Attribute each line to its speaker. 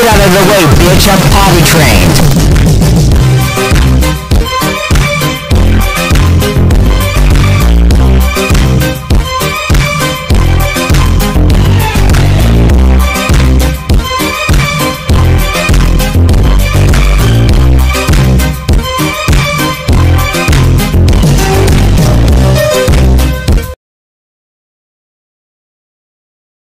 Speaker 1: Get out of the way, bitch. I'm potty trained.